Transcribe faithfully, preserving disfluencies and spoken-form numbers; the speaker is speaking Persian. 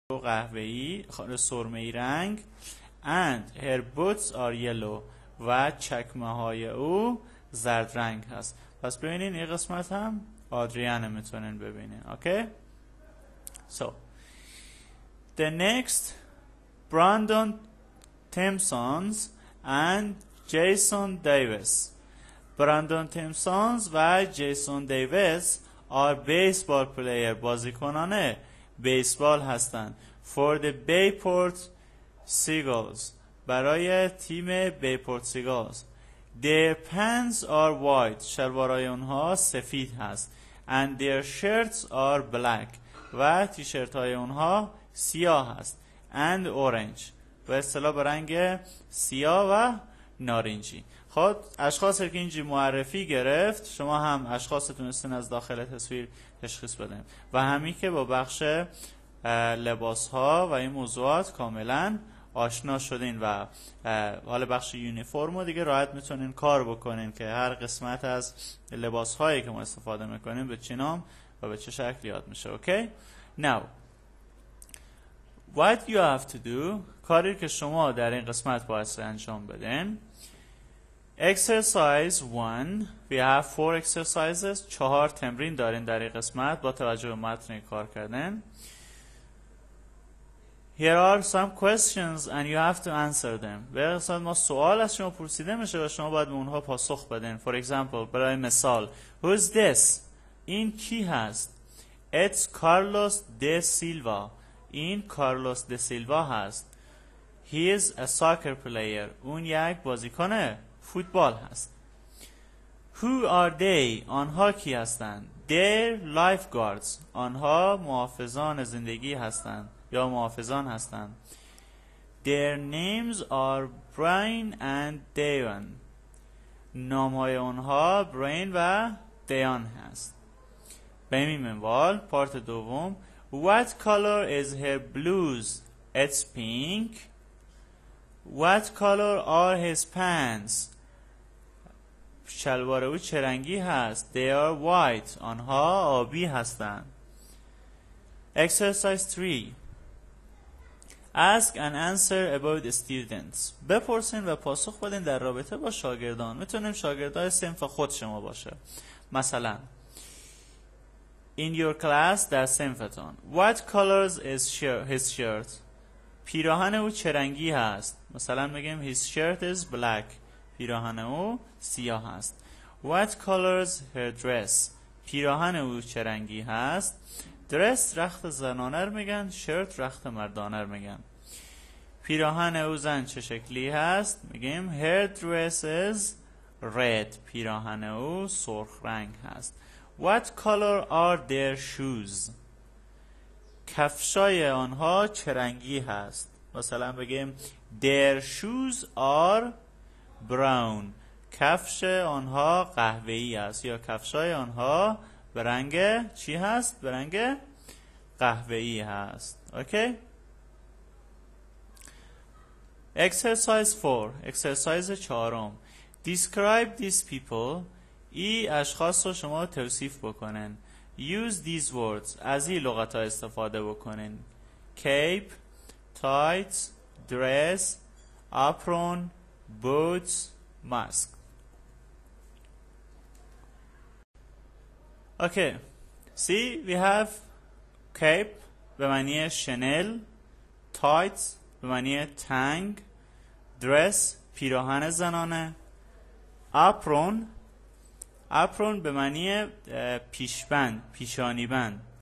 قهوه‌ای سرمه‌ای رنگ and her boots are yellow و چکمه های او زرد رنگ هست. پس ببینین این قسمت هم آدریانه میتونین ببینین. اوکی. So the next Brandon Thompsons and Jason Davis. Brandon Thompsons و جیسون دیویس are baseball player بازیکنان بیسبال هستند for the Bayport Seagulls برای تیم بیپورت سیگالز. Their pants are white شلوارای اونها سفید هست and their shirts are black و تیشرت های اونها سیاه هست and orange و اصطلاح به رنگ سیاه و نارنجی. خب اشخاصی که اینجی معرفی گرفت شما هم اشخاص تونستین از داخل تصویر تشخیص بدین و همین که با بخش لباس ها و این موضوعات کاملا آشنا شدین و حالا بخش یونیفرم رو دیگه راحت میتونین کار بکنین که هر قسمت از لباس هایی که ما استفاده میکنیم به چه نام و به چه شکل یاد میشه. اوکی. Now what you have to do کاری که شما در این قسمت باید انجام بدین. Exercise one we have four exercises چهار تمرین دارین در این قسمت با توجه به متن کار کردن. Here are some questions and you have to answer them. به قسمت ما سوال از شما پرسیده میشه و شما باید به اونها پاسخ بدین. For example برای مثال Who is this؟ این کی هست؟ It's Carlos de Silva. این کارلوس د سیلوا هست. He is a soccer player. اون یک بازیکن فوتبال هست. Who are they؟ آنها کی هستند؟ They're lifeguards. آنها محافظان زندگی هستند یا محافظان هستند. Their names are Brian and Dayan. نامهای آنها براین و دیان هست. به این منوال پارت دوم What color is her blues? It's pink. What color are his pants? شلوار او چه رنگی هست؟ They are white. آنها آبی هستند. Exercise three. Ask and answer about the students. بپرسین و پاسخ بدین در رابطه با شاگردان. میتونیم شاگردای صنف خود شما باشه. مثلا In your class در صنفتان. What colors is his shirt? پیراهن او چه رنگی هست؟ مثلا میگیم his shirt is black. پیراهن او سیاه است. What colors her dress? پیراهن او چه رنگی هست؟ dress رخت زنانه رو میگن، shirt رخت مردانه رو میگن. پیراهن او زن چه شکلی هست؟ میگیم her dress is red. پیراهن او سرخ رنگ هست. What color are their shoes? کفشای آنها چه رنگی هست؟ مثلا بگیم their shoes are brown. کفش آنها قهوه‌ای است یا کفشای آنها به رنگ چی هست؟ به رنگ قهوه‌ای هست. اوکی؟ Exercise four. Exercise چهارم. Describe these people. ای اشخاص رو شما توصیف بکنن. Use these words. از این لغت ها استفاده بکنن. Cape, tights, dress, apron, boots, mask. Okay. See, we have cape به معنی شنل، tights به معنی تنگ، dress پیراهن زنانه، apron اپرون به معنی پیشبند، پیشانی بند.